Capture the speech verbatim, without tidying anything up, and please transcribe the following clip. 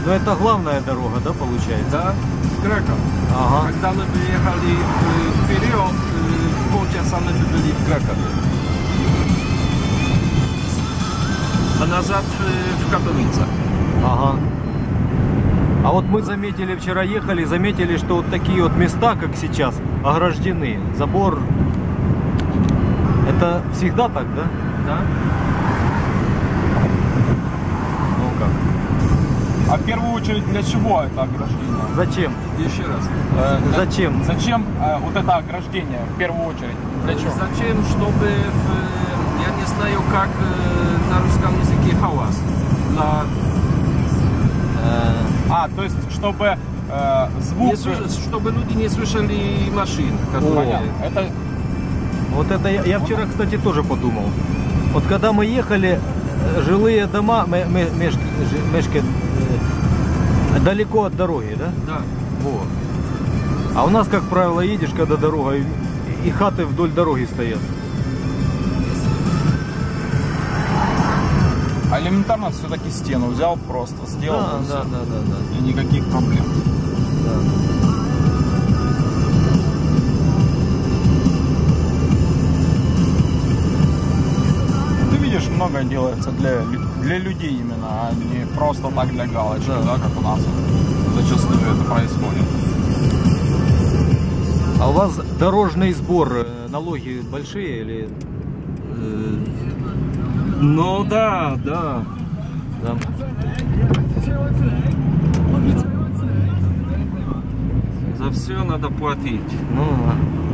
Но это главная дорога, да, получается? Да, в Краков. Ага. Когда мы приехали э, вперед, э, полчаса мы были в Кракове. А назад э, в Катовицах. Ага. А вот мы заметили, вчера ехали, заметили, что вот такие вот места, как сейчас, ограждены. Забор. Это всегда так, да? Да. Ну как? А в первую очередь для чего это ограждение? Зачем? Еще раз. Э, для- Зачем? Зачем э, вот это ограждение в первую очередь? Для чего? Зачем, чтобы, в, я не знаю, как э, на русском языке хавас. Для, Э, А, то есть, чтобы э, звук... не слыш- чтобы люди не слышали машин, Понятно. которые... Это Вот это я, я вчера, кстати, тоже подумал. Вот когда мы ехали, э, жилые дома, ме- ме- меж- жи- мешки, э, далеко от дороги, да? Да. Вот. А у нас, как правило, едешь, когда дорога, и, и хаты вдоль дороги стоят. а элементарно все-таки стену взял, просто сделал. Да, и всё. да, да, да, да. И никаких проблем. Ты видишь, многое делается для, лю- для людей именно, а не просто так для галочки, Да. да, как у нас вот зачастую это происходит. А у вас дорожный сбор, э, налоги большие или... э, Ну да, да. да? За все надо платить. Ну, да.